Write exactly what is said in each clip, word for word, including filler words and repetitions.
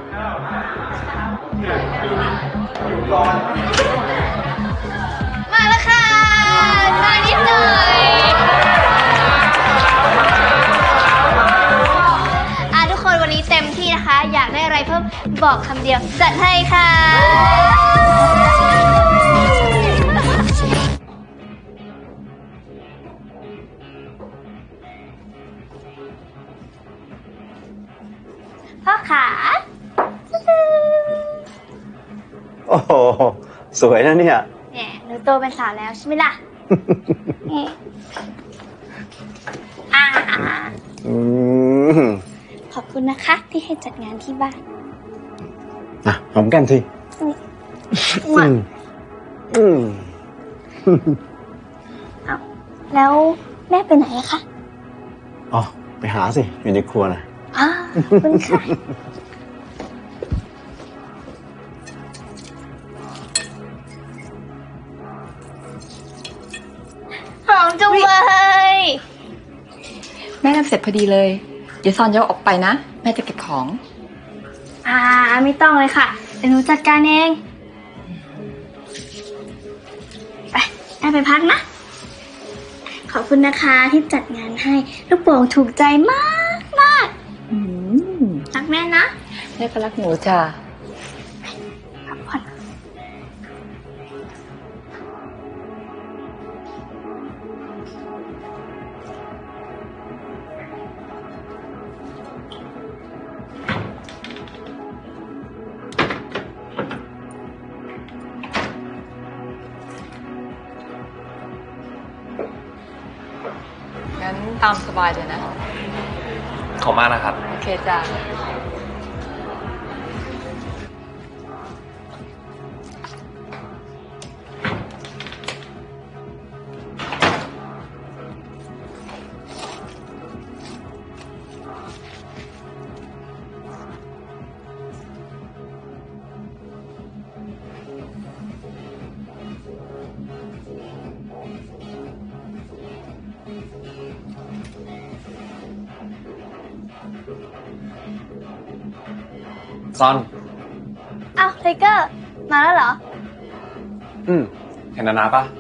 มาแล้วค่ะมานิดหน่อยอ่ะทุกคนวันนี้เต็มที่นะคะอยากได้อะไรเพิ่มบอกคำเดียวจัดให้ค่ะพ่อขาโอ้โหสวยนะเนี่ยเนี่ยหนูโตเป็นสาวแล้วใช่ไหมล่ะอ่าขอบคุณนะคะที่ให้จัดงานที่บ้านอ่ะหอมแก้มทีอืมอืมเอาแล้วแม่ไปไหนคะอ๋อไปหาสิอยู่ในครัวนะอ๋อขอบคุณค่ะหอมจังเลยแม่ทำเสร็จพอดีเลยเดี๋ยวซอนจะออกไปนะแม่จะเก็บของอ่าไม่ต้องเลยค่ะเดี๋ยวหนูจัดการเองไปแม่ไปพักนะขอบคุณนะคะที่จัดงานให้ลูกโป่งถูกใจมากมากรักแม่นะแม่ก็รักหนูจ้ะพักผ่อนงั้นตามสบายเลยนะขอบมากนะครับโอเคจ้ะซอนอ้าวไทเกอร์มาแล้วเหรออืมเห็นนานาปะ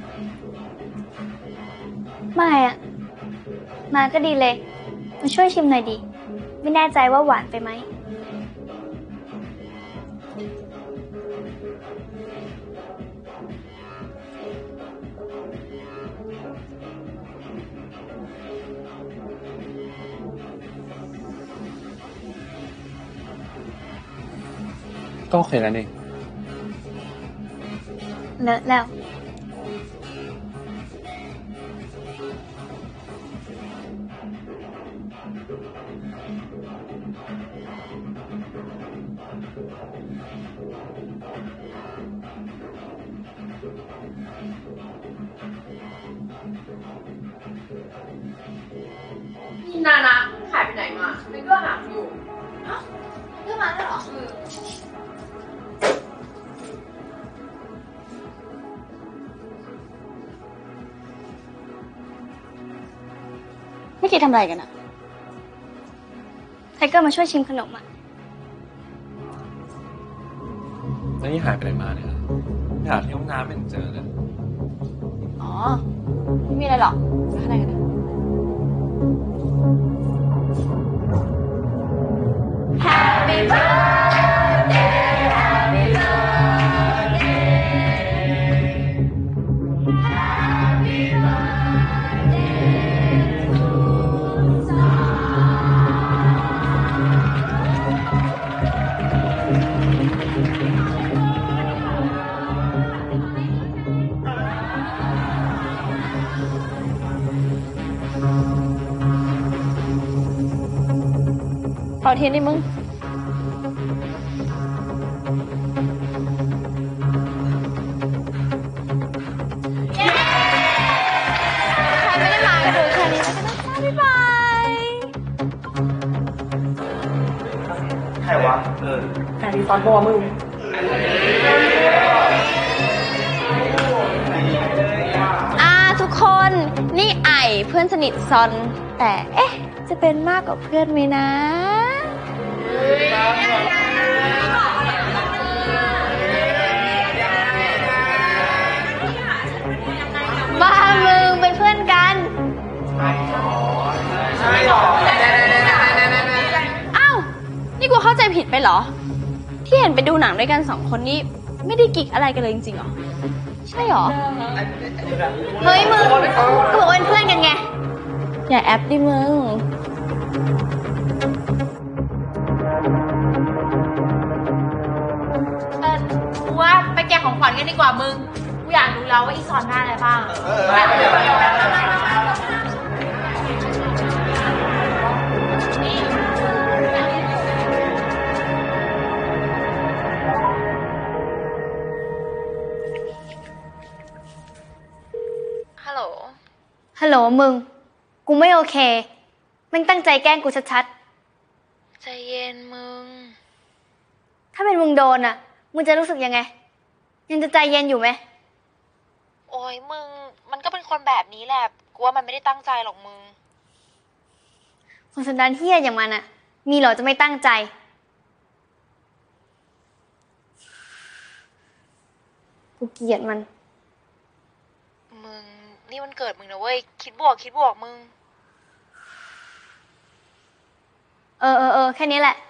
ไม่อะมาก็ดีเลยมาช่วยชิมหน่อยดิไม่แน่ใจว่าหวานไปไหมก็โอเคแล้วนี่เลอะแล้วนี่นานะหายไปไหนมาไม่ก็หาอยู่ฮะเรื่องมาแล้วเหรอไม่คิดทำอะไรกันอะไทเกอร์มาช่วยชิมขนมอะแล้วนี่หายไปไหนมาเนี่ยอยากที่ห้องน้ำไม่เห็นเจอเลยอ๋อไม่มีอะไรหรอกไปข้างในกันนะ Happy birthday Happy birthday Happy birthday to Son เป่าเทียนดิมึงใครวะเออแฟนที่ตอนบัวมึงอ่าทุกคนนี่ไอเพื่อนสนิทซอนแต่เอ๊ะจะเป็นมากกว่าเพื่อนไหมนะใจผิดไปเหรอที่เห็นไปดูหนังด้วยกันสองคนนี้ไม่ได้กิ๊กอะไรกันเลยจริงๆหรอใช่หรอเฮ้ยมึงก็บอกเป็นเพื่อนกันไงอย่าแอปดิมึงเออกูว่าไปแกะของขวัญกันดีกว่ามึงกูอยากรู้แล้วว่าอีซอนได้อะไรบ้างฮัลโหลฮัลโหลมึงกูไม่โอเคมึงตั้งใจแกล้งกูชัดๆใจเย็นมึงถ้าเป็นมึงโดนอ่ะมึงจะรู้สึกยังไงยังจะใจเย็นอยู่ไหมโอ้ยมึงมันก็เป็นคนแบบนี้แหละกูว่ามันไม่ได้ตั้งใจหรอกมึงคนสันดานเหี้ยอย่างมันอ่ะมีเหรอจะไม่ตั้งใจกูเกลียดมันมึงนี่มันเกิดมึงนะเว้ยคิดบวกคิดบวกมึงเออเออเออแค่นี้แหละ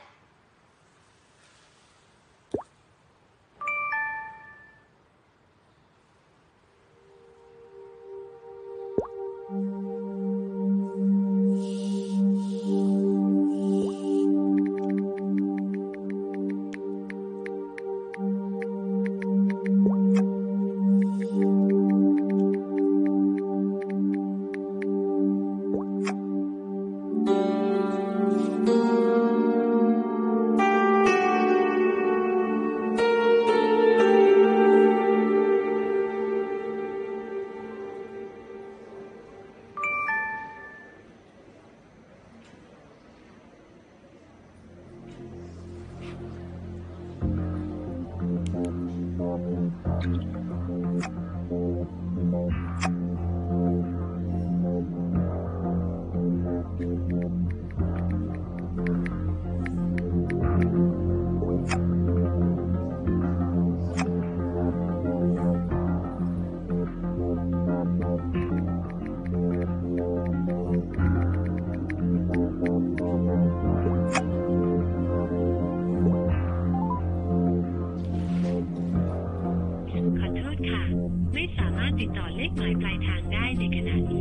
ไม่สามารถติดต่อเลขหมายปลายทางได้ในขณะนี้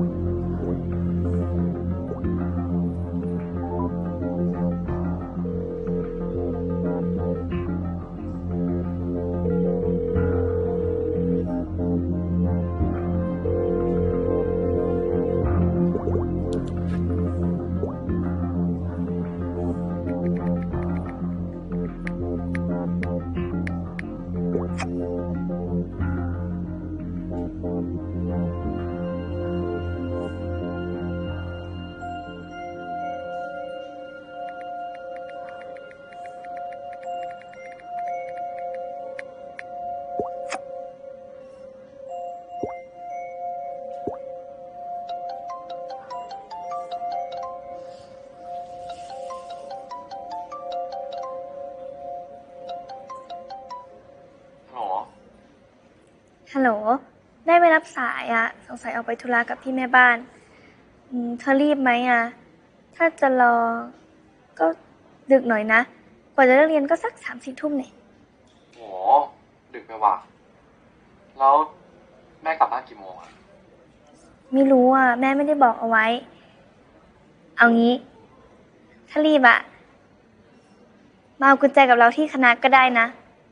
ฮัลโหลได้ไม่รับสายอ่ะสงสัยออกไปธุระกับพี่แม่บ้านเธอรีบไหมอ่ะถ้าจะรอก็ดึกหน่อยนะกว่าจะเลิกเรียนก็สักสามสี่ทุ่มเนี่ยโหดึกไปว่ะแล้วแม่กลับบ้านกี่โมงอ่ะไม่รู้อ่ะแม่ไม่ได้บอกเอาไว้เอางี้ถ้ารีบอ่ะมาเอากุญแจกับเราที่คณะก็ได้นะ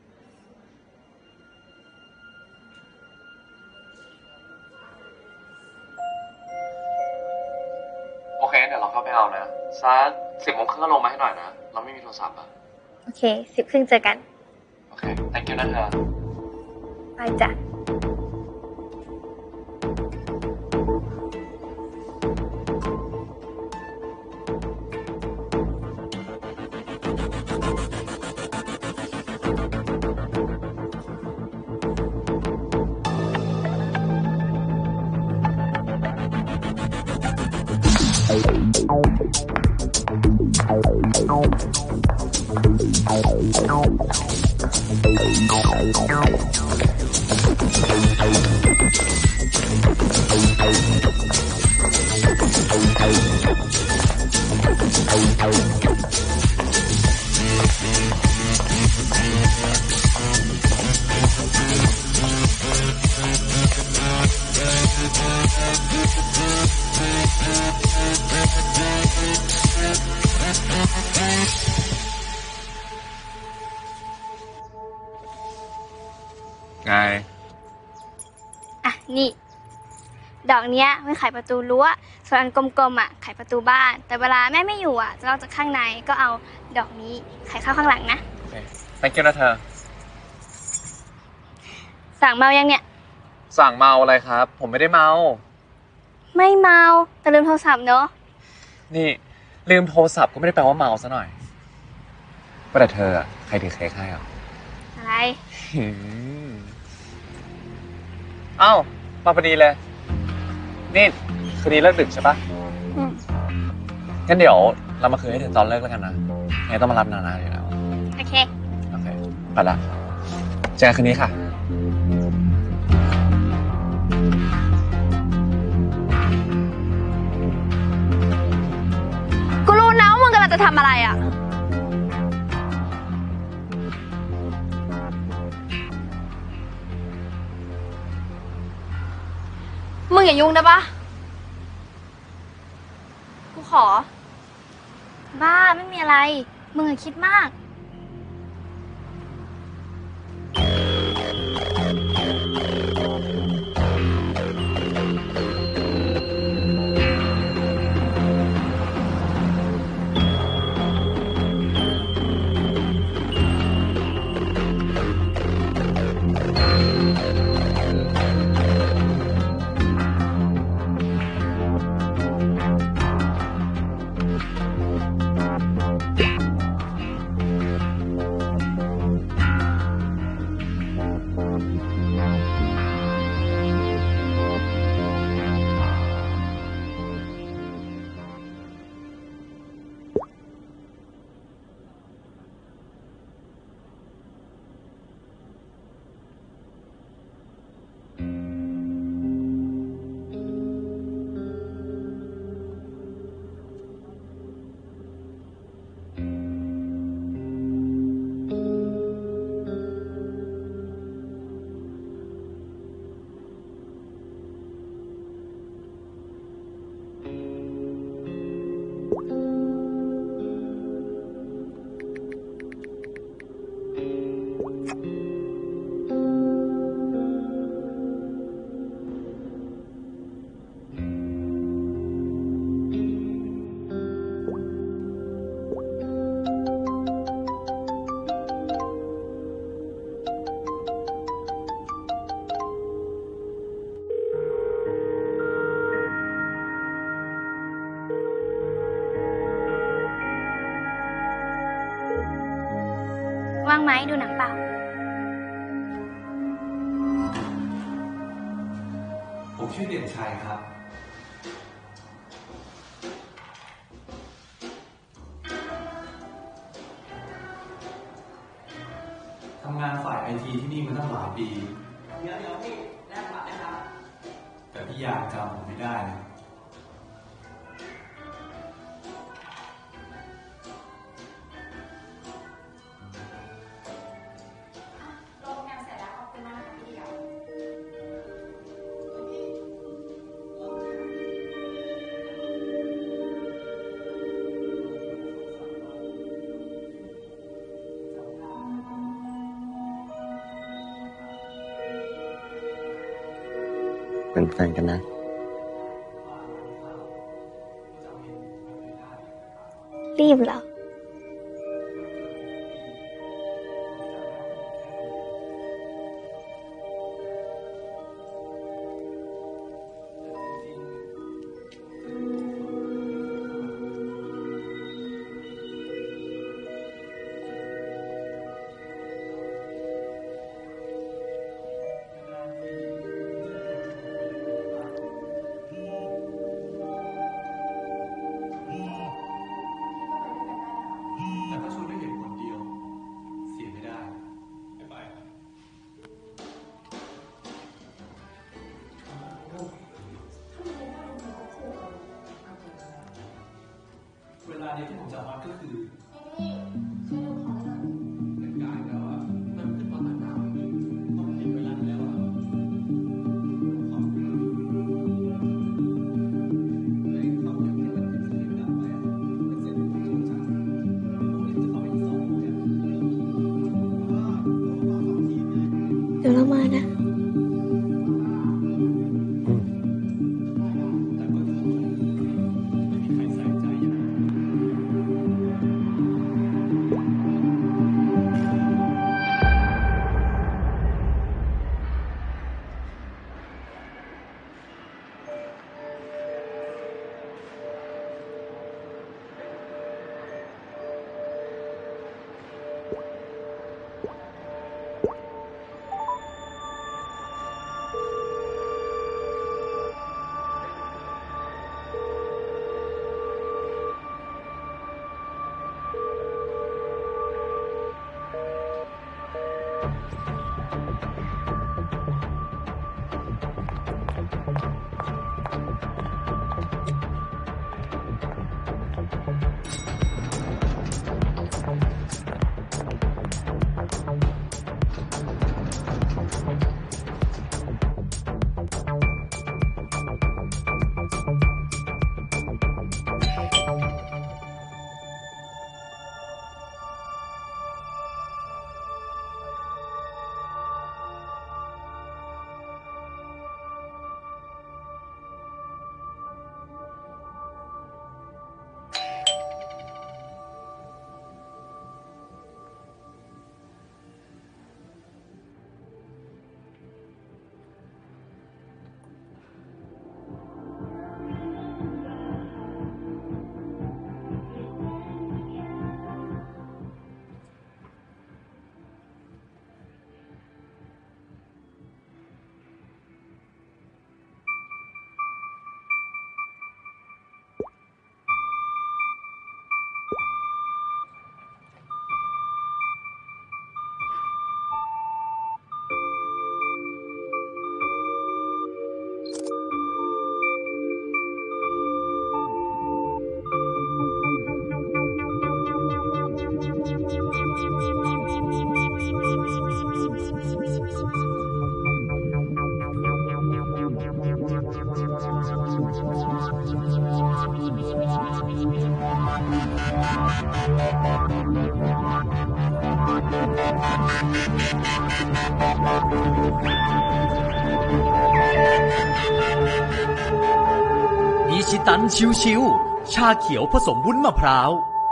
โอเคเดี๋ยวเราเข้าไปเอานะสักสิบโมงครึ่งก็ลงมาให้หน่อยนะเราไม่มีโทรศัพท์อ่ะโอเคสิบครึ่งเจอกันโอเค thank you นะเธอไปจ้ะไงอ่ะ นี่ ดอกเนี้ยไว้ไขประตูรั้ว ส่วนอันกลมๆอ่ะไขประตูบ้าน แต่เวลาแม่ไม่อยู่อ่ะ จะลอกจากข้างในก็เอาดอกนี้ไขเข้าข้างหลังนะโอเค thank you นะเธอสั่งเมายังเนี่ยสั่งเมาอะไรครับ ผมไม่ได้เมาไม่เมาแต่ลืมโทรศัพท์เนอะนี่ลืมโทรศัพท์ก็ไม่ได้แปลว่าเมาซะหน่อยว่าแต่เธออะใครถือเค้กให้อ่ะอะไรหืมเอ้ามาพอดีเลย นี่คืนนี้เลิกดึกใช่ปะอืมงั้นเดี๋ยวเรามาคืนให้ถึงตอนเลิกแล้วกันนะไงต้องมารับนานาอยู่แล้วโอเคโอเคไปละเจอกันคืนนี้ค่ะกูรู้นะว่ามึงกำลังจะทำอะไรอ่ะ มึงอย่ายุ่งได้ปะกูขอ บ้าไม่มีอะไร มึงอย่าคิดมาก ว่างไหมดูหนังเปล่าผมชื่อเด่นชัยครับ ทำงานฝ่ายไอทีที่นี่มาตั้งหลายปี เดี๋ยวเดี๋ยวพี่แลกบัตรนะครับ แต่พี่อยากจำผมไม่ได้นะเป็นแฟนกันนะรีบเหรอดี๋ยวเรามานะอิชิตันชิวๆชาเขียวผสมวุ้นมะพร้าว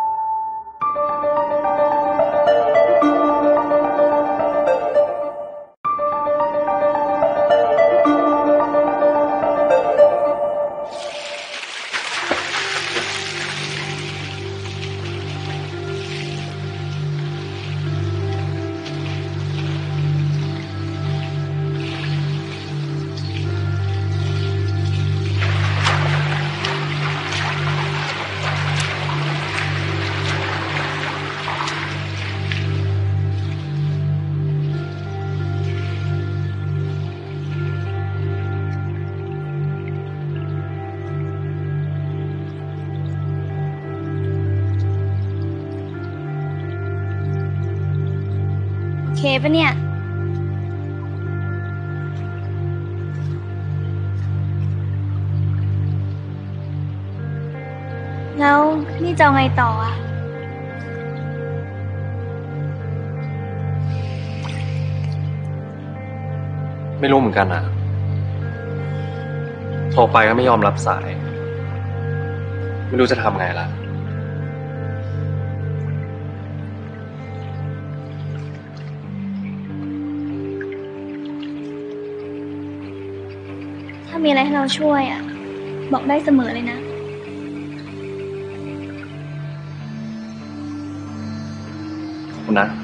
โอเคปะเนี่ย แล้วนี่จะเอาไงต่ออ่ะไม่รู้เหมือนกันอ่ะ โทรไปก็ไม่ยอมรับสาย ไม่รู้จะทำไงล่ะถ้ามีอะไรให้เราช่วยอ่ะ บอกได้เสมอเลยนะขอบคุณนะ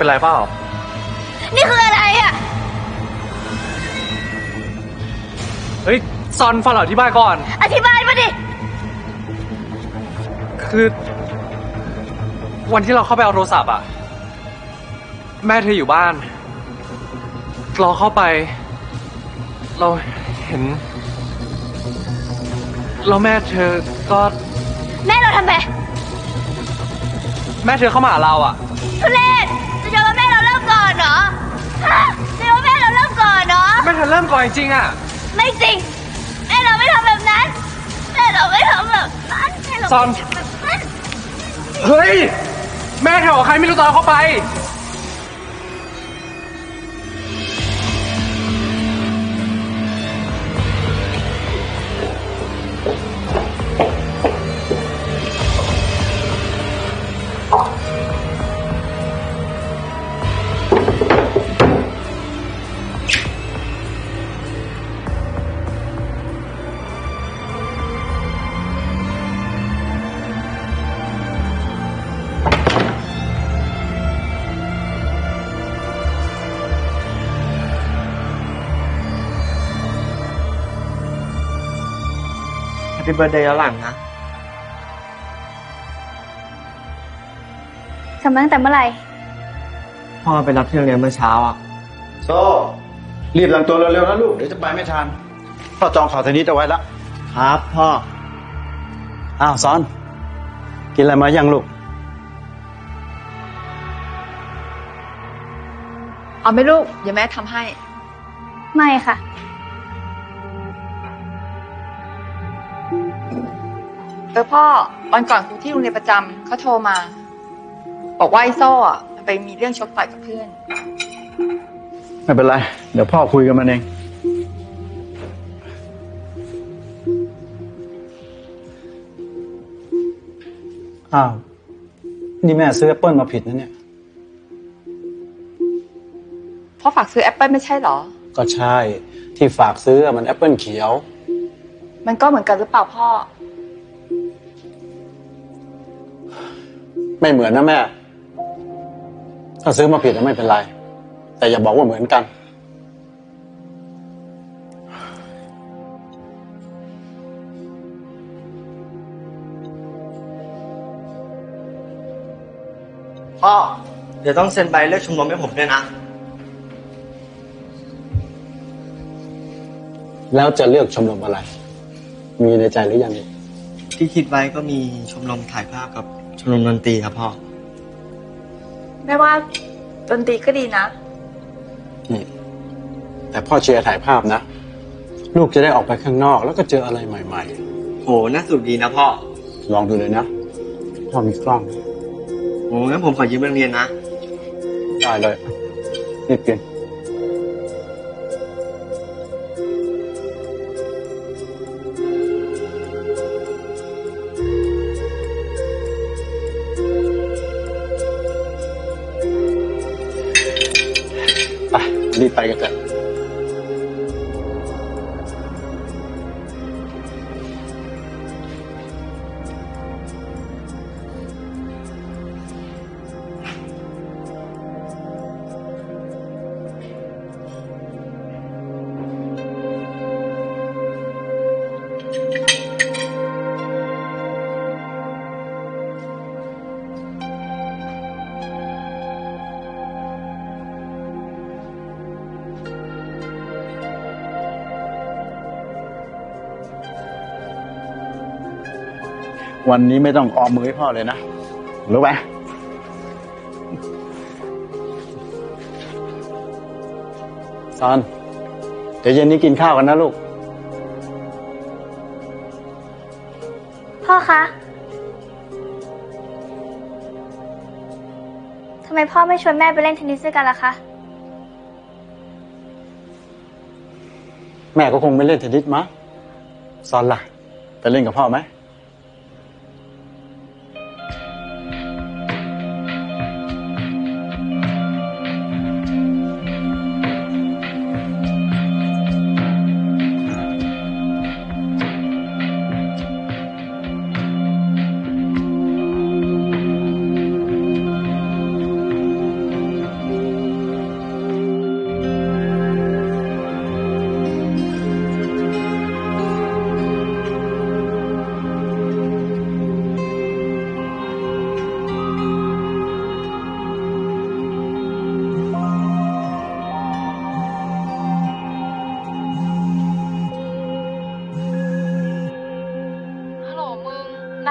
เป็นไรเปล่านี่คืออะไรอ่ะเฮ้ยซอนฟังเราอธิบายก่อนอธิบายมาดิคือวันที่เราเข้าไปเอาโทรศัพท์อะแม่เธออยู่บ้านเราเข้าไปเราเห็นเราแม่เธอก็แม่เราทำไมแม่เธอเข้ามาหาเราอะทุเรศจะยอมว่าแม่เราเริ่มก่อนเหรอจะยอมว่าแม่เราเริ่มก่อนเหรอแม่เธอเริ่มก่อนจริงๆอะไม่จริงแม่เราไม่ทำแบบนั้นแม่เราไม่ทำแบบนั้นซอนเฮ้ยแม่เธอกับใครไม่รู้ตอนเข้าไปแฮปปี้เบิร์ธเดย์ย้อนหลังนะทำมาตั้งแต่เมื่อไหร่พ่อไปรับที่โรงเรียนเมื่อเช้าอ่ะโซ่รีบหลังตัวเร็วๆนะลูกเดี๋ยวจะไปไม่ทันพ่อจองข่าวเทนนิสเอาไว้แล้วครับพ่ออ้าวซอนกินอะไรมายังลูกเอาไหมลูกเดี๋ยวแม่ทำให้ไม่ค่ะเออพ่อวันก่อนครูที่โรงเรียนประจำเขาโทรมาบอกว่าไอ้โซ่อะไปมีเรื่องชกต่อยกับเพื่อนไม่เป็นไรเดี๋ยวพ่อคุยกันมันเองอ้าวนี่แม่ซื้อแอปเปิลมาผิดนะเนี่ยพ่อฝากซื้อแอปเปิลไม่ใช่หรอก็ใช่ที่ฝากซื้อมันแอปเปิลเขียวมันก็เหมือนกันหรือเปล่าพ่อไม่เหมือนนะแม่ถ้าซื้อมาผิดก็ไม่เป็นไรแต่อย่าบอกว่าเหมือนกันพ่อเดี๋ยวต้องเซ็นใบเลิกชมรมให้ผมด้วยนะแล้วจะเลือกชมรมอะไรมีในใจหรือยังที่คิดไว้ก็มีชมรมถ่ายภาพกับชมรมดนตรีครับพ่อแม่ว่าดนตรีก็ดีนะนี่แต่พ่อเชียร์ถ่ายภาพนะลูกจะได้ออกไปข้างนอกแล้วก็เจออะไรใหม่ๆโหน่าสุดดีนะพ่อลองดูเลยนะพ่อมีกล้องโอ้งั้นผมขอยืมไปโรงเรียนนะได้เลยรีบกินรีบไปกันเถอะวันนี้ไม่ต้องออมมือให้พ่อเลยนะรู้ไหมซอนเดี๋ยวเย็นนี้กินข้าวกันนะลูกพ่อคะทำไมพ่อไม่ชวนแม่ไปเล่นเทนนิสด้วยกันล่ะคะแม่ก็คงไม่เล่นเทนนิสมั้งซอนล่ะไปเล่นกับพ่อไหม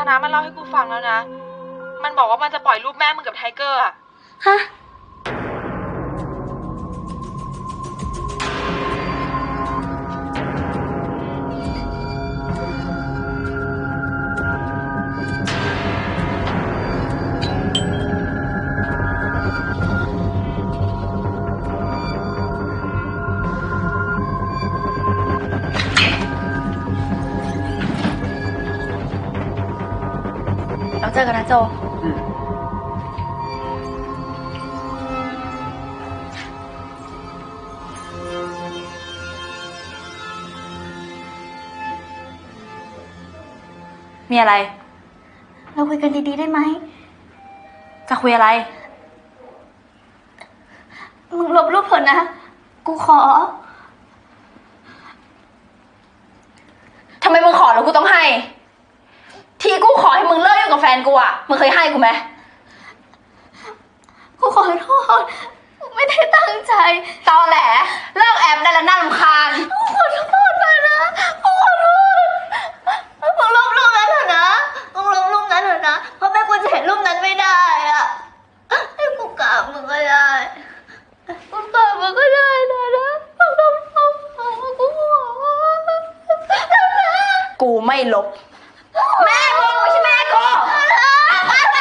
นะมันเล่าให้กูฟังแล้วนะมันบอกว่ามันจะปล่อยรูปแม่มึงกับไทเกอร์อะฮะเราเจอกันนะโจมีอะไรเราคุยกันดีๆได้ไหมจะคุยอะไรมึงลบรูปเถอะนะกูขอทำไมมึงขอแล้วกูต้องให้ที่กูขอให้มึงเลิกอยู่กับแฟนกูอ่ะมึงเคยให้กูไหมกูขอโทษกูไม่ได้ตั้งใจตอแหลเลิกแอบได้แล้วน่ารำคาญกูขอโทษไปนะกูขอโทษมึงลบรูปนั้นเถอะนะมึงลบรูปนั้นเถอะนะเพราะแม่กูจะเห็นรูปนั้นไม่ได้อ่ะให้กูกราบมึงก็ได้กูกราบมึงก็ได้นะนะมึงลบรูปกูขอกูไม่ลบแม่มึงไม่ใช่แม่กูอะไร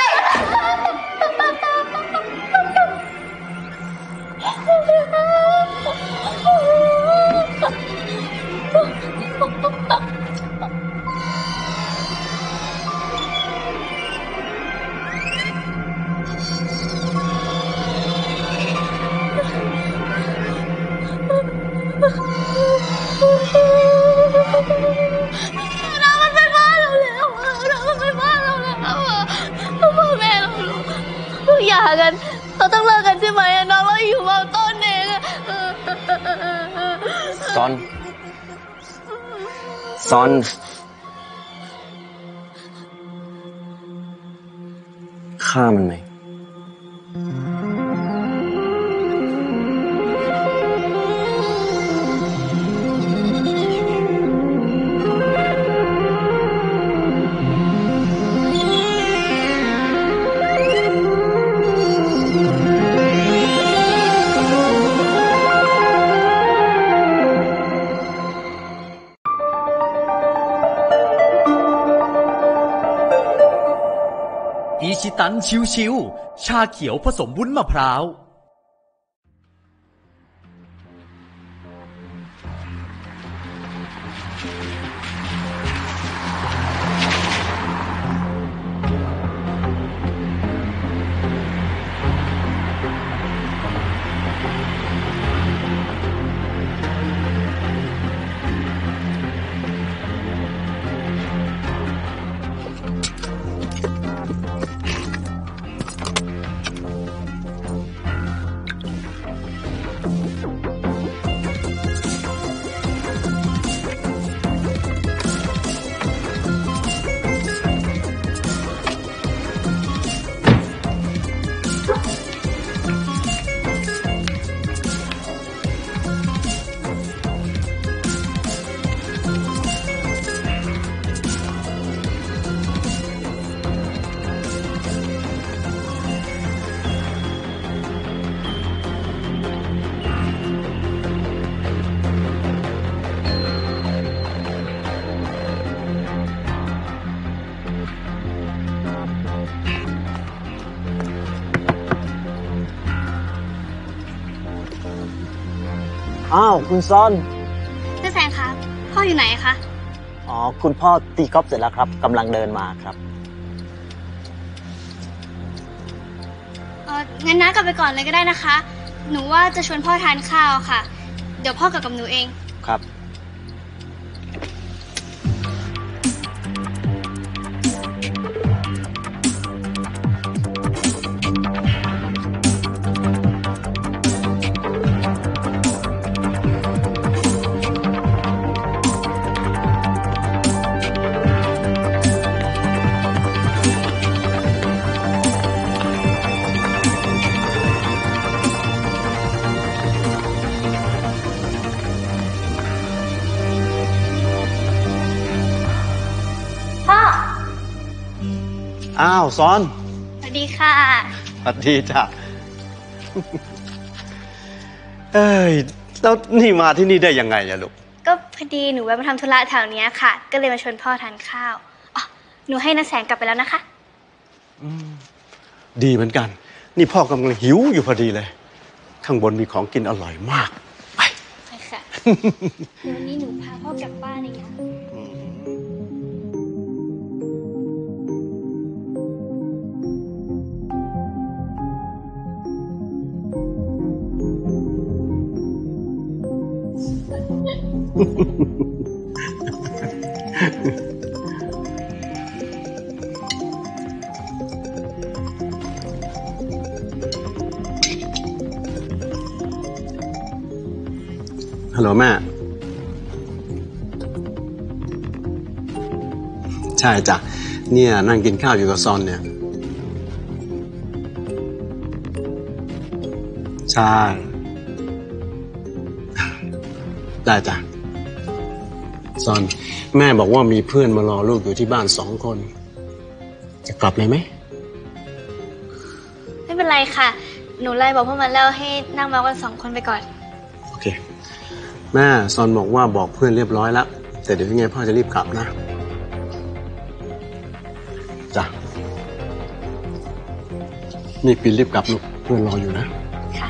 น้ำมันเป็นบ้านเราแล้วน้ำมันเป็นบ้านเราแล้วพ่อแม่เราลูกเราหย่ากันเราต้องเลิกกันใช่ไหมน้องเราอยู่มาต้นเองซอนซอนฆ่ามันไหมอิชิตันชิวๆชาเขียวผสมวุ้นมะพร้าวอ้าวคุณซอนพี่แซงคะพ่ออยู่ไหนคะอ๋อคุณพ่อตีกอล์ฟเสร็จแล้วครับกำลังเดินมาครับเอองั้นน้ากลับไปก่อนเลยก็ได้นะคะหนูว่าจะชวนพ่อทานข้าวค่ะเดี๋ยวพ่อกลับกับหนูเองครับอ้าวซอนสวัสดีค่ะสวัสดีจ้ะ เอ้ยแล้วนี่มาที่นี่ได้ยังไงอะลูกก็พอดีหนูแวะมาทำธุระแถวเนี้ยค่ะ ก็เลยมาชวนพ่อทานข้าวอ๋อหนูให้น้าแสงกลับไปแล้วนะคะดีเหมือนกัน นี่พ่อกำลังหิวอยู่พอดีเลย ข้างบนมีของกินอร่อยมาก ไปไปค่ะ เดี๋ยววันนี้หนูพาพ่อกลับบ้านเองนะฮัลโหลแม่ ใช่จ้ะ เนี่ยนั่งกินข้าวอยู่กับซอนเนี่ย ใช่ ได้จ้ะ ซอน แม่บอกว่ามีเพื่อนมารอลูกอยู่ที่บ้านสองคน จะกลับเลยไหมไม่เป็นไรค่ะ หนูไล่บอกพวกมันแล้วให้นั่งเมากันสองคนไปก่อนโอเค แม่ซอนบอกว่าบอกเพื่อนเรียบร้อยแล้ว แต่เดี๋ยวยังไงพ่อจะรีบกลับนะจ้ะนี่ปินรีบกลับลูกเพื่อนรออยู่นะค่ะ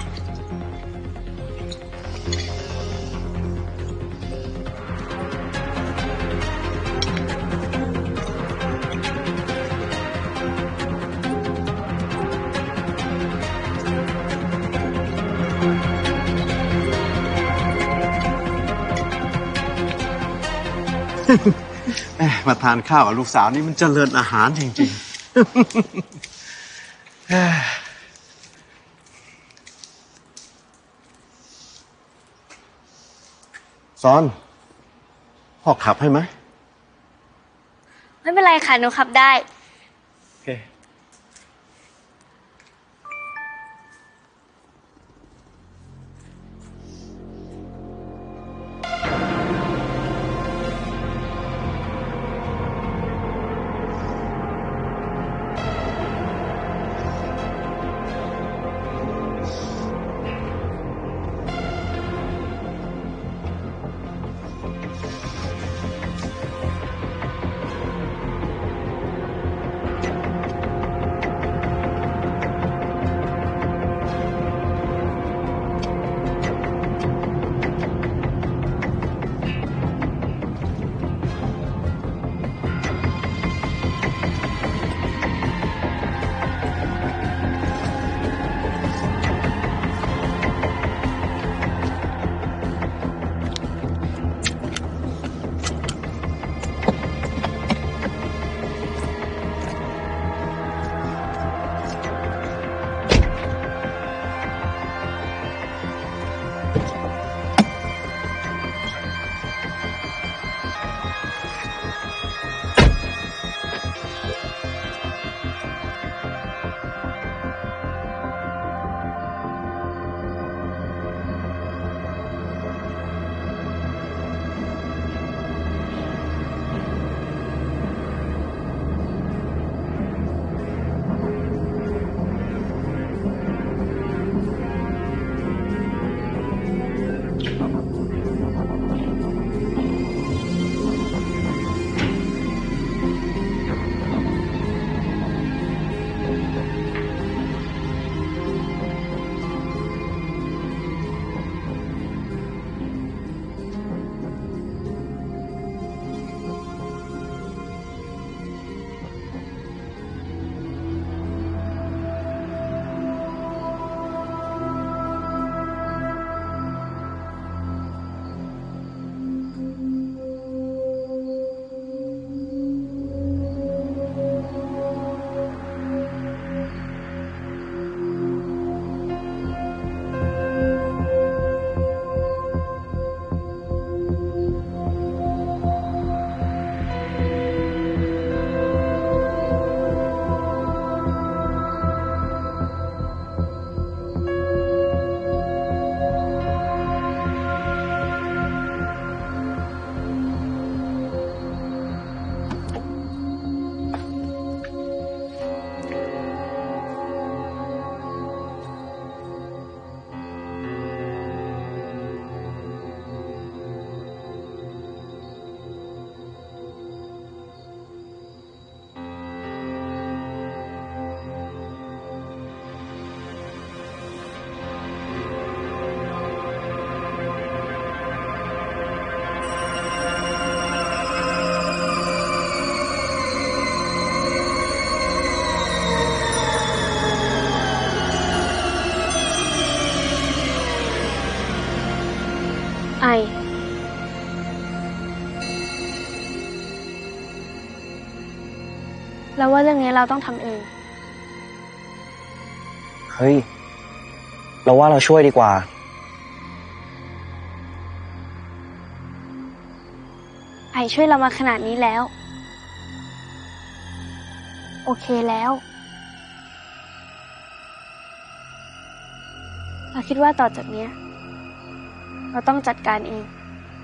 แม่มาทานข้าวกับลูกสาวนี่มันเจริญอาหารจริงๆ ซอน พ่อขับให้ไหมไม่เป็นไรค่ะ หนูขับได้โอเคพไอแล้วว่าเรื่องนี้เราต้องทำเองเฮ้ย เราว่าเราช่วยดีกว่าไอช่วยเรามาขนาดนี้แล้ว โอเคแล้ว เราคิดว่าต่อจากเนี้ยเราต้องจัดการเอง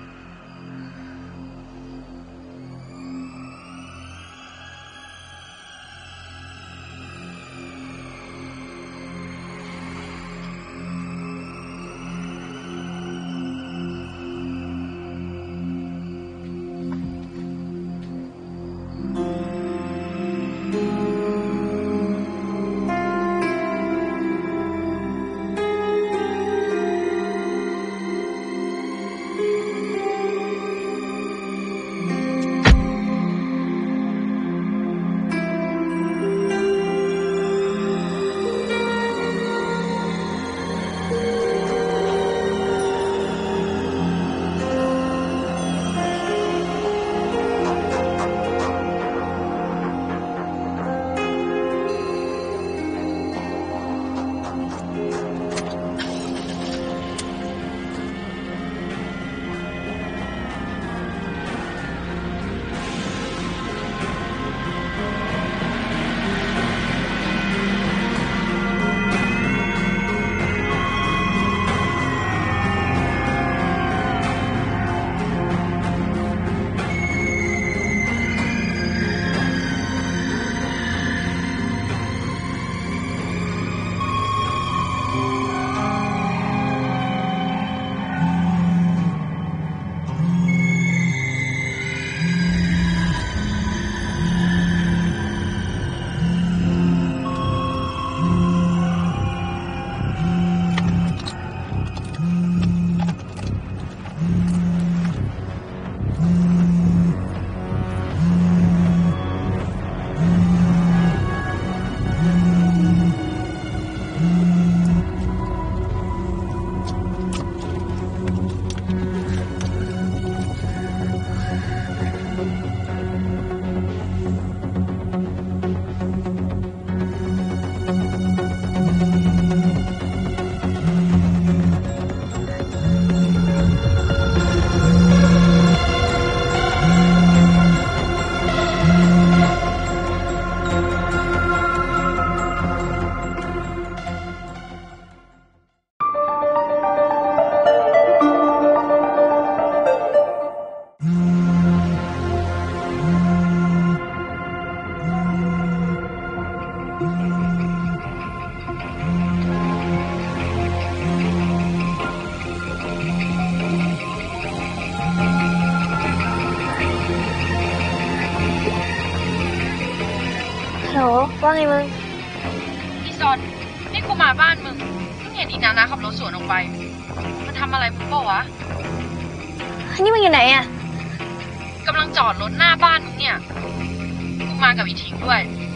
ฮัลโหลว่าไงมึงอีซอนนี่กูมาบ้านมึงเพิ่งเห็นอีนานาขับรถสวนออกไปมันทำอะไรมึงเปล่าวะนี่มึงอยู่ไหนอะกำลังจอดรถหน้าบ้านมึงเนี่ยกูมากับอีทิงด้วย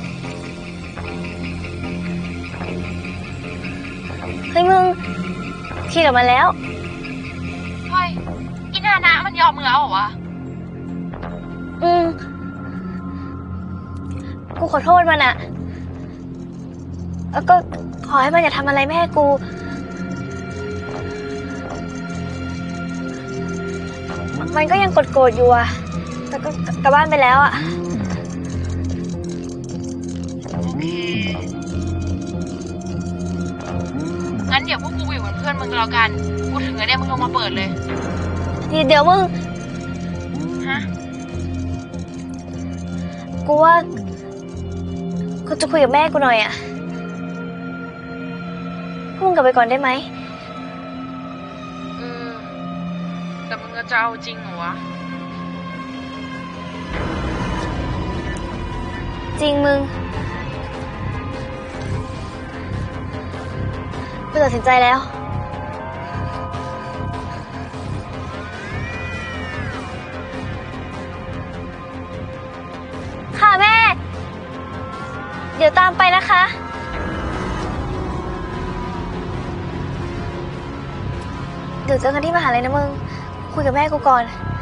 เฮ้ยมึงขี่กลับมาแล้วเฮ้ยอีนานามันยอมมึงแล้วเหรอวะอืมกูขอโทษมันอะแล้วก็ขอให้มันอย่าทำอะไรแม่กูมันก็ยังโกรธๆอยู่อะแต่ก็กลับบ้านไปแล้วอะโอเคงั้นเดี๋ยวพวกกูอยู่เป็นเพื่อนมึงก็แล้วกันกูถึงแล้วเนี่ยมึงลงมาเปิดเลยเดี๋ยวมึงฮะกูว่ากูจะคุยกับแม่กูหน่อยอะพวกมึงกลับไปก่อนได้ไหมเออแต่มึงจะเอาจริงเหรอวะจริงมึงกูตัดสินใจแล้วค่ะแม่เดี๋ยวตามไปนะคะเดี๋ยวเจอกันที่มหาลัยนะมึงคุยกับแม่กูก่อน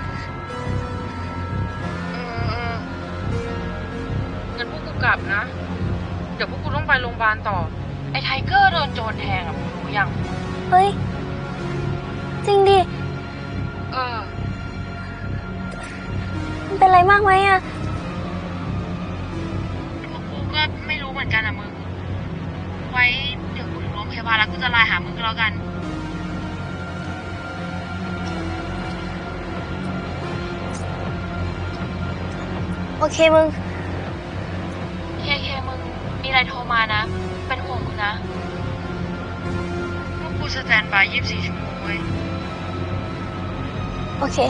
งั้นพวกกูกลับนะ เดี๋ยวพวกกูต้องไปโรงพยาบาลต่อ ไอ้ไทเกอร์โดนโจรแทงอ่ะมึงรู้ยังเฮ้ย จริงดิเออมันเป็นไรมากไหมอะพวกกูก็ไม่รู้เหมือนกันอ่ะมึง ไว้เดี๋ยวกูถึงโรงพยาบาลแล้วกูจะไลน์หามึงก็แล้วกันโอเคมึงเคเคมึงมีอะไรโทรมานะ เป็นห่วงมึงนะพวกกูสแตนบายยี่สิบสี่ชั่วโมงเว้ยโอเค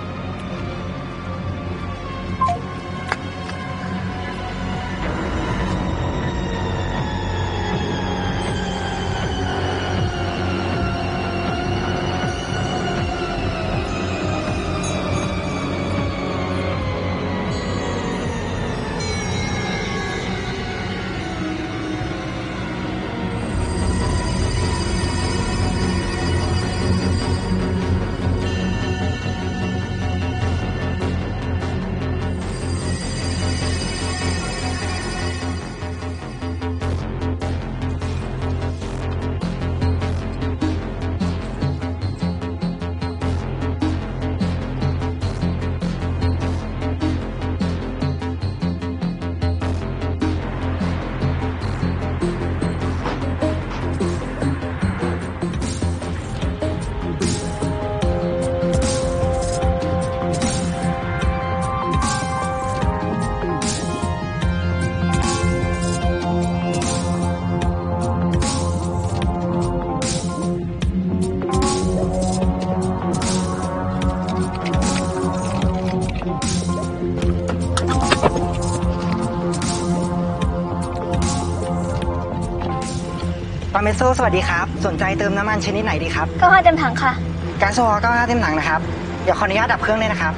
ปาเมโซสวัสดีครับสนใจเติมน้ำมันชนิดไหนดีครับก็ห้าเต็มถังค่ะก๊าซโซฮอล์เก้าสิบห้าเต็มถังนะครับเดี๋ยวขออนุญาตดับเครื่องเลยนะครับ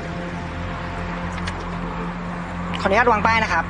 ขออนุญาตวางป้ายนะครับ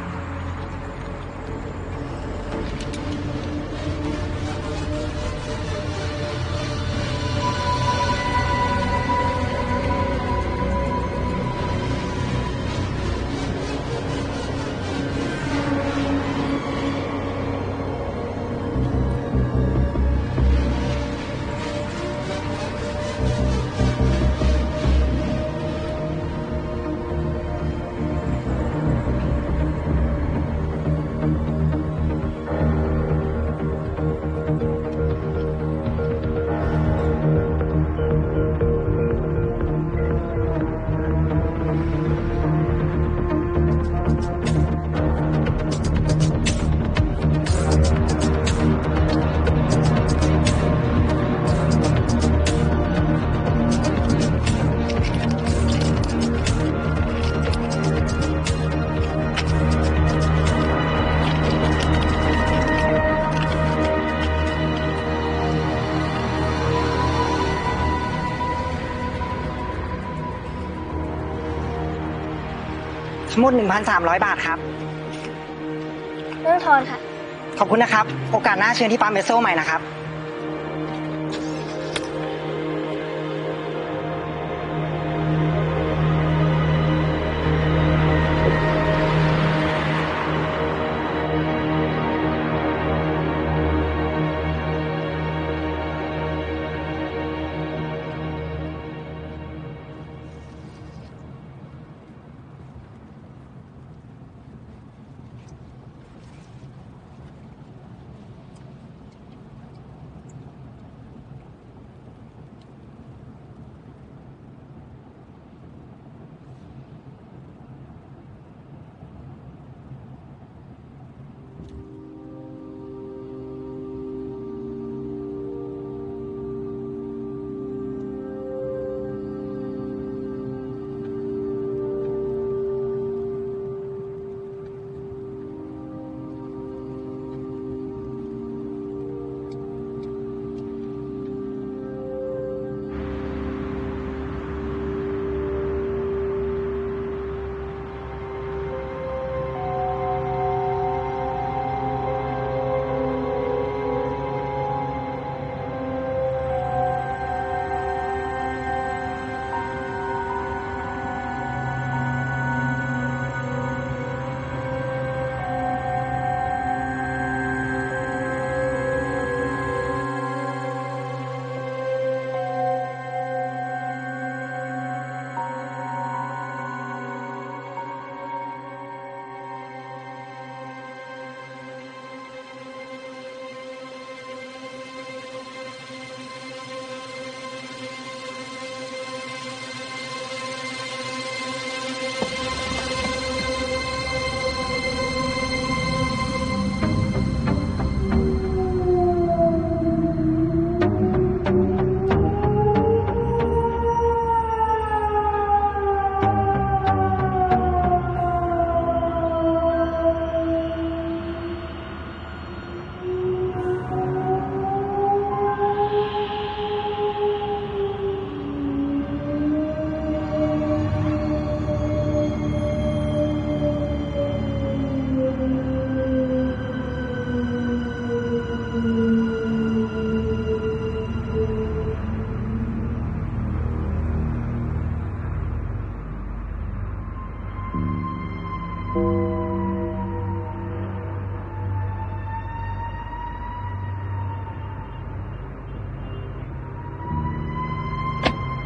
สมุด หนึ่งพันสามร้อย บาทครับเรื่องทอนค่ะขอบคุณนะครับโอกาสหน้าเชิญที่ปั๊มเมโซใหม่นะครับ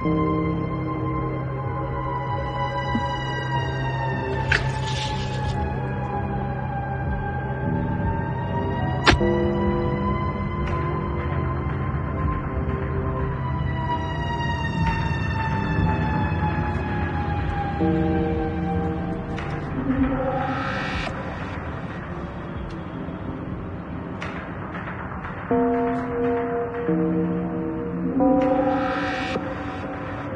อ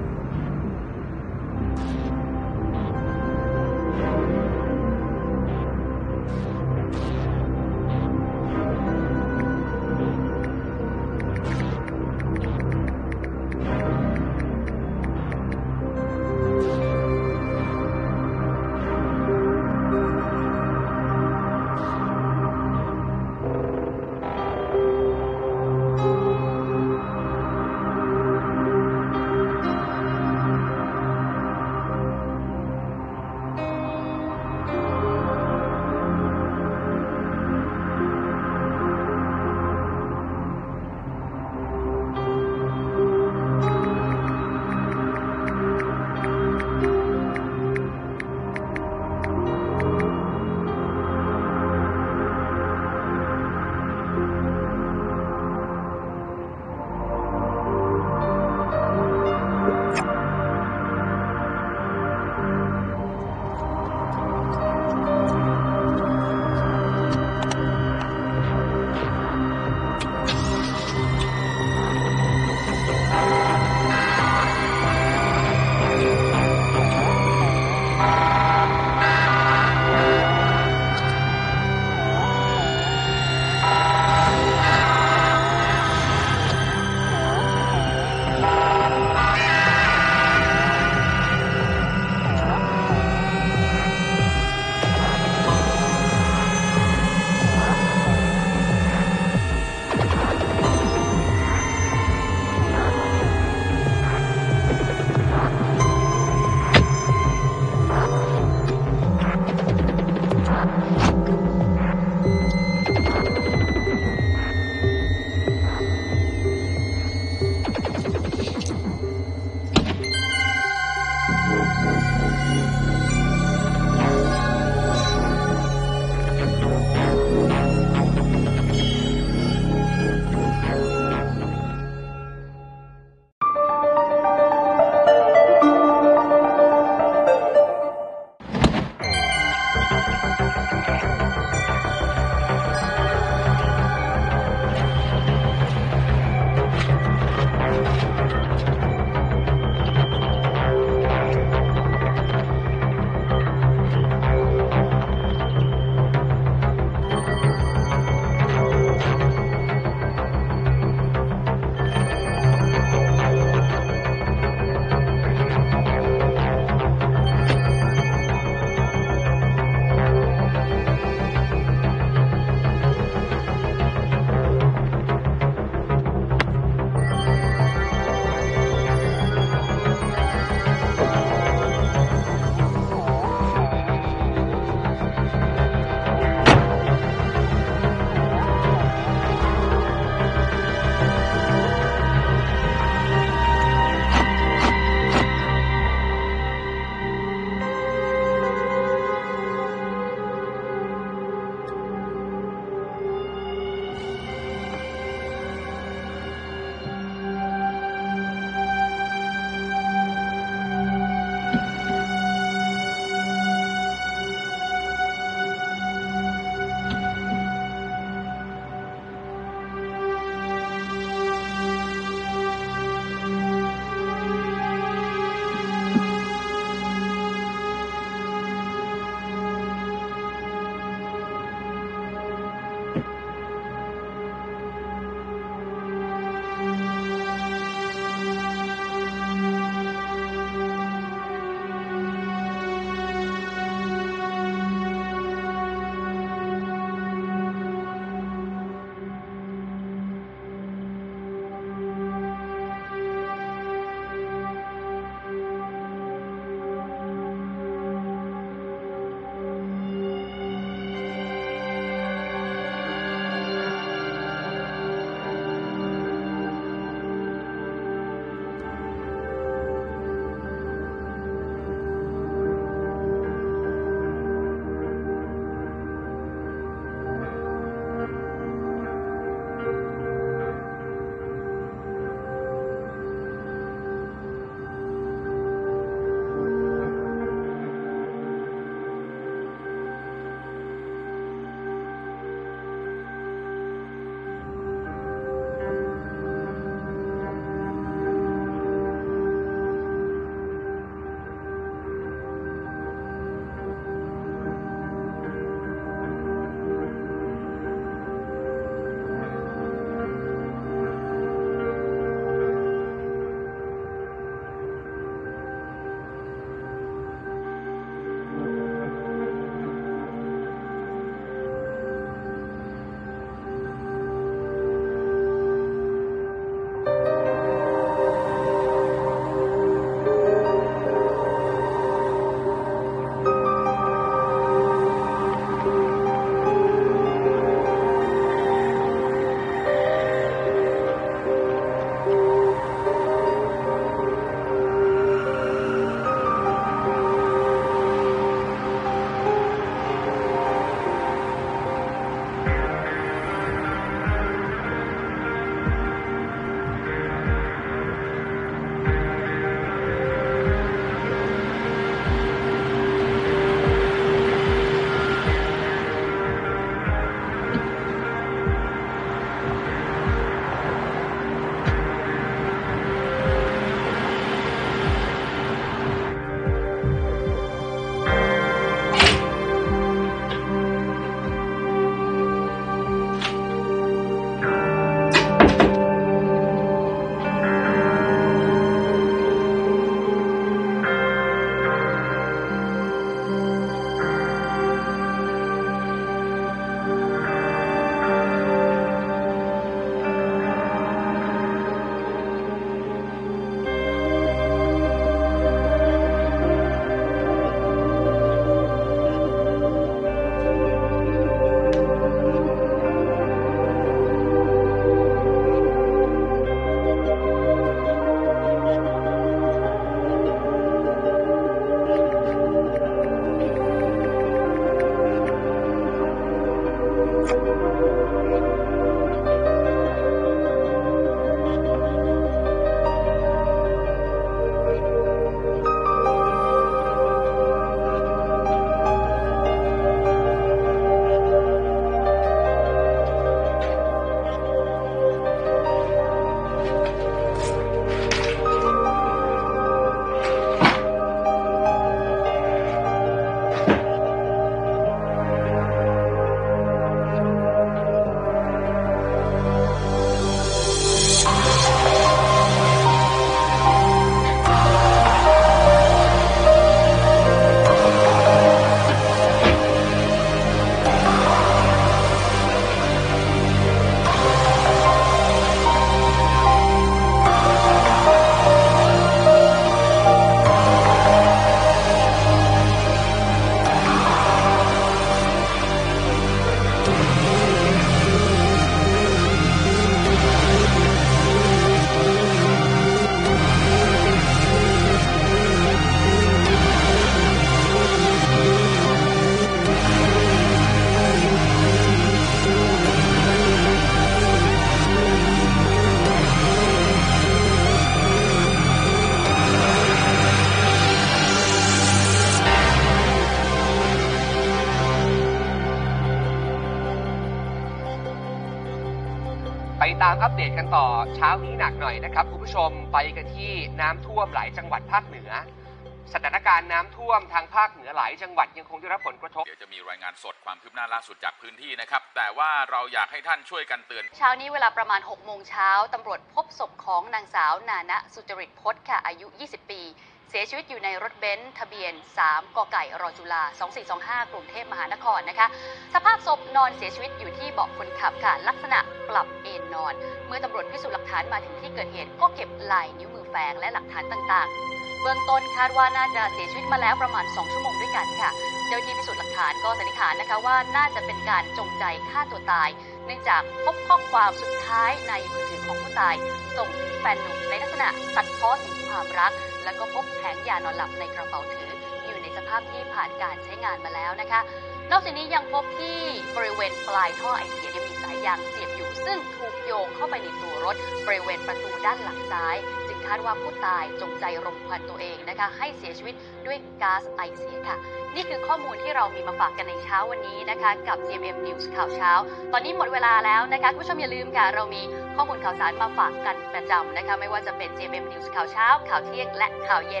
ามอัปเดตกันต่อเช้านี้หนักหน่อยนะครับคุณผู้ชมไปกันที่น้ำท่วมหลายจังหวัดภาคเหนือสถานการณ์น้ำท่วมทางภาคเหนือหลายจังหวัดยังคงได้รับผลกระทบเดี๋ยวจะมีรายงานสดความคืบหน้าล่าสุดจากพื้นที่นะครับแต่ว่าเราอยากให้ท่านช่วยกันเตือนเช้านี้เวลาประมาณหกโมงเช้าตำรวจพบศพของนางสาวนานะสุจริตพจน์ค่ะอายุยี่สิบปีเสียชีวิตอยู่ในรถเบนซ์ทะเบียนสามกไก่รอจุฬาสองสี่สองห้ากรุงเทพมหานครนะคะสภาพศพนอนเสียชีวิตอยู่ที่เบาะคนขับค่ะลักษณะปรับเอนนอนเมื่อตำรวจพิสูจน์หลักฐานมาถึงที่เกิดเหตุก็เก็บลายนิ้วมือแฝงและหลักฐานต่างๆเบื้องต้นคาดว่าน่าจะเสียชีวิตมาแล้วประมาณสองชั่วโมงด้วยกันค่ะเจ้าหน้าที่พิสูจน์หลักฐานก็สันนิษฐานนะคะว่าน่าจะเป็นการจงใจฆ่าตัวตายเนื่องจากพบข้อความสุดท้ายในมือถือของผู้ตายส่งถึงแฟนหนุ่มในลักษณะตัดพ้อถึงความรักแล้วก็พบแผงยานอนหลับในกระเป๋าถืออยู่ในสภาพที่ผ่านการใช้งานมาแล้วนะคะนอกจากนี้ยังพบที่บริเวณปลายท่อไอเสียมีสายยางเสียบอยู่ซึ่งถูกโยงเข้าไปในตัวรถบริเวณประตูด้านหลังซ้ายจึงคาดว่าผู้ตายจงใจรมควันตัวเองนะคะให้เสียชีวิตด้วยก๊าซไอเสียค่ะนี่คือข้อมูลที่เรามีมาฝากกันในเช้าวันนี้นะคะกับ ซี เอ็ม เอ็ม News ข่าวเช้าตอนนี้หมดเวลาแล้วนะคะคุณผู้ชมอย่าลืมค่ะเรามีข้อมูลข่าวสารมาฝากกันประจำนะคะไม่ว่าจะเป็น ซี เอ็ม เอ็ม News ข่าวเช้าข่าวเที่ยงและข่าวเย็น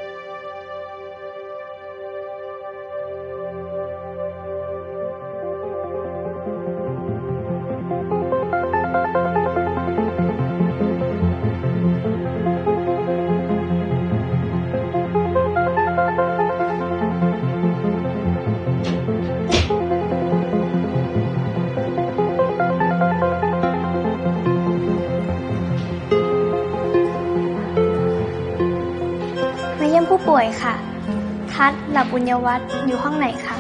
ผู้ป่วยค่ะทัศน์หลับบุญยวัฒน์อยู่ห้องไหนคะ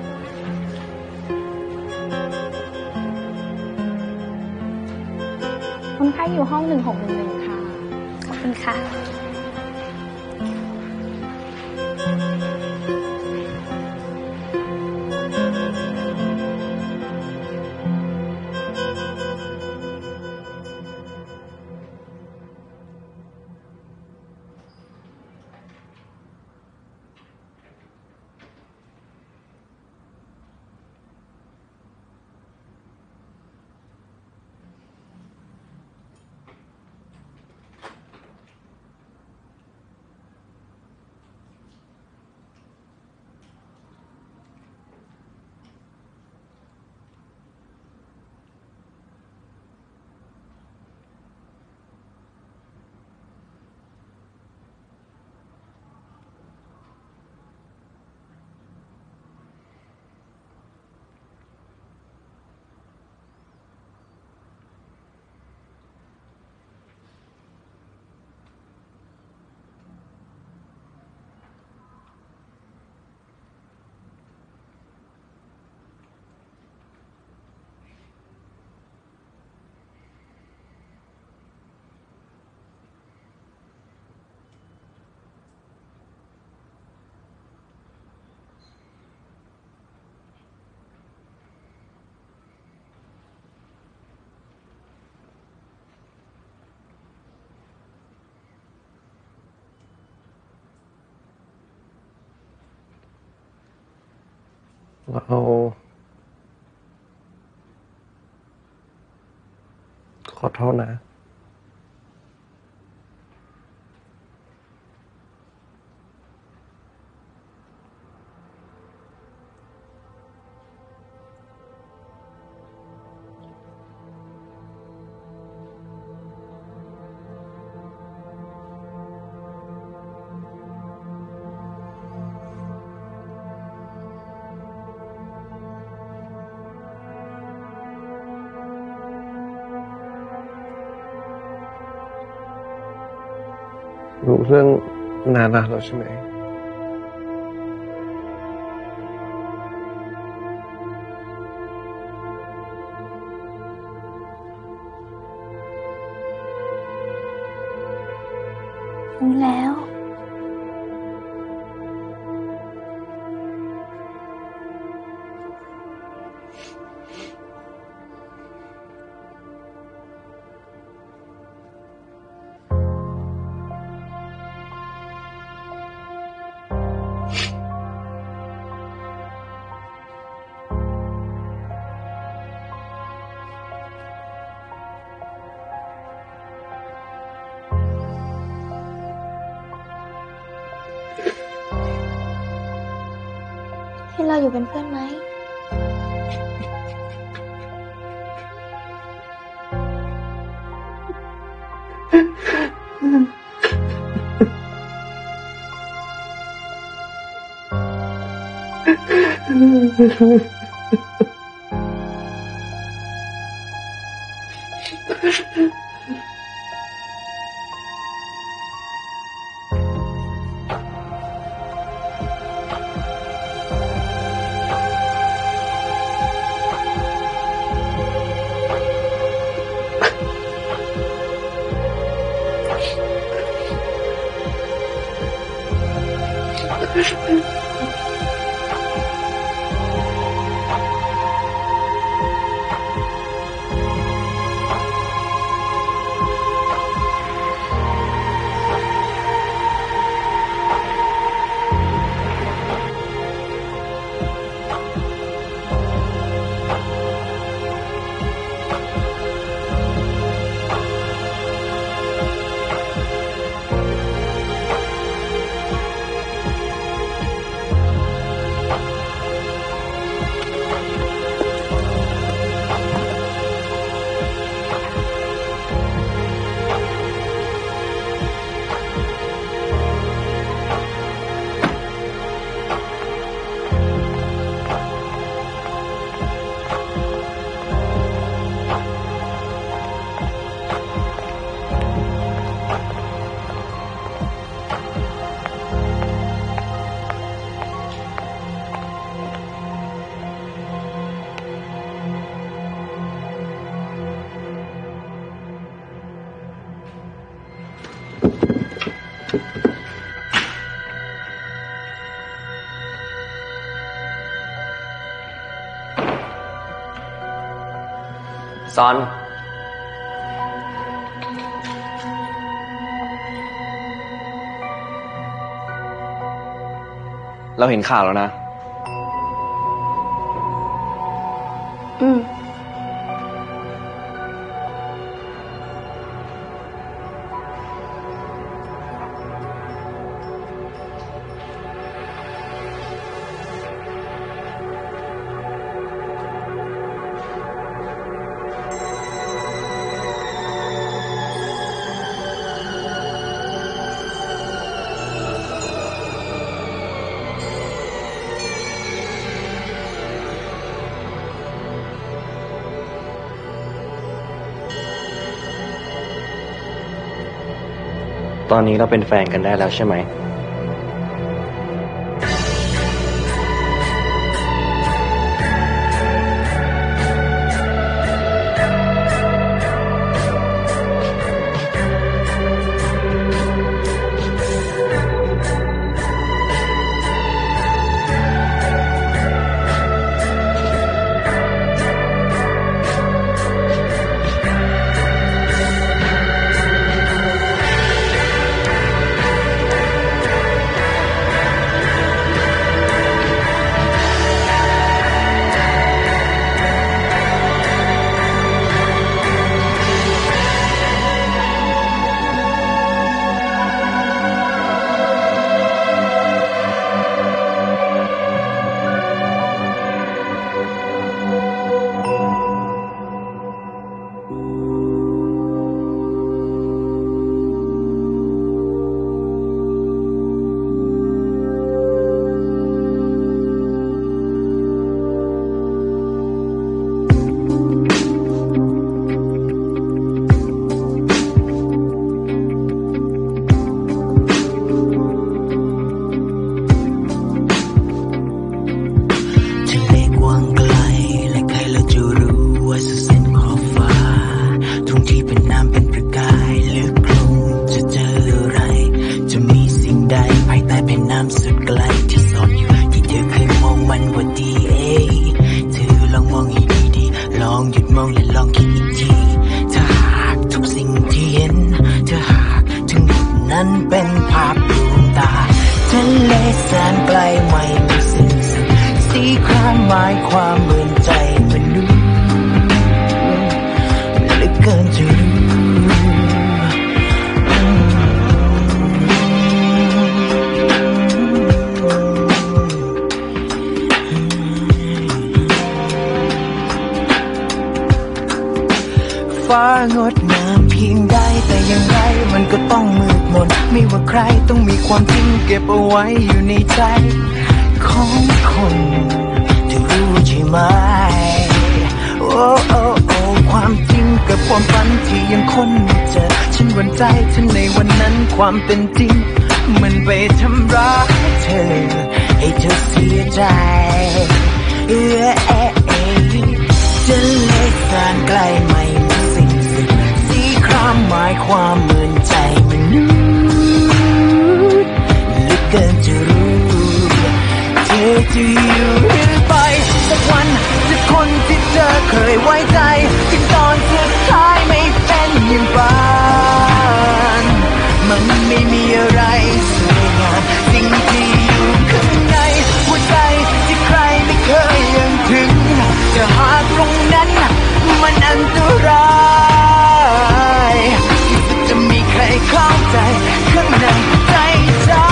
คนไข้อยู่ห้องหนึ่งหกหนึ่งหนึ่งค่ะขอบคุณค่ะเราขอโทษนะรู้เรื่องนานาแล้วใช่ไหมรู้แล้วให้เราอยู่เป็นเพื่อนไหมซอนเราเห็นข่าวแล้วนะอืมตอนนี้เราเป็นแฟนกันได้แล้วใช่ไหมงดงามเพียงใดแต่อย่างไรมันก็ต้องมืดมนไม่ว่าใครต้องมีความจริงเก็บเอาไว้อยู่ในใจของคนจะรู้ใช่ไหมโอ้โอ้โอ้ความจริงกับความฝันที่ยังคนไม่เจอฉันหวั่นใจฉันในวันนั้นความเป็นจริงมันไปทำร้ายเธอให้เธอเสียใจเออเออเออจะเล็กแสนไกลไม่มีสิ่งสุดสีครามหมายความเหมือนใจมนุษย์ลึกเกินจะรู้เธอจะอยู่หรือไปสักวันจะคนที่เธอเคยไว้ใจที่ตอนสุดท้ายไม่เป็นอย่างฝันมันไม่มีอะไรสวยงามสิ่งที่อยู่ข้างในหัวใจที่ใครไม่เคยยังถึงจะหากตรงนั้นมันอันตรายที่สุดจะมีใครเข้าใจข้างในใจเธอ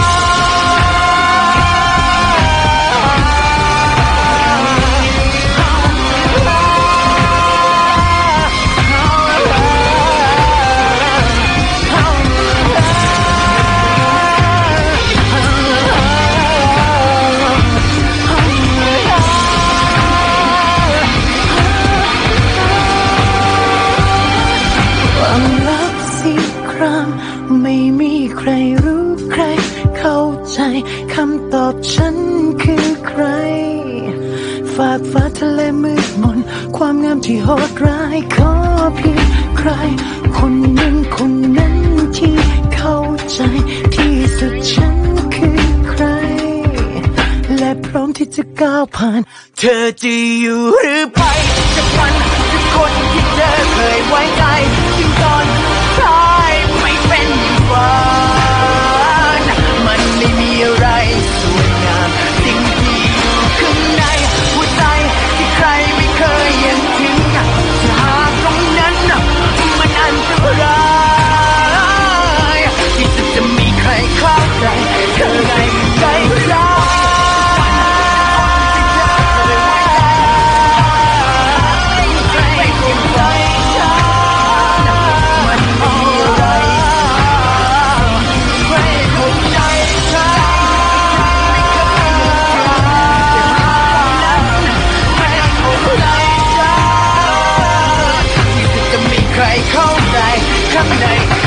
ไม่มีใครรู้ใครเข้าใจคำตอบฉันคือใครฝากฟ้าทะเลมืดมนความงามที่โหดร้ายขอเพียงใครคนหนึ่งคนนั้นที่เข้าใจที่สุดฉันคือใครและพร้อมที่จะก้าวผ่านเธอจะอยู่หรือไปจากวันจากคนที่เธอเคยไว้ใจจึงตอนท้ายไม่เป็นอย่างฝันมันไม่มีอะไรสวยงามสิ่งที่อยู่ข้างในหัวใจที่ใครไม่เคยยังถึงจะหากตรงนั้นมันอันตรายที่สุดจะมีใครเข้าใจเธอในใจเราใครเข้าใจข้างใน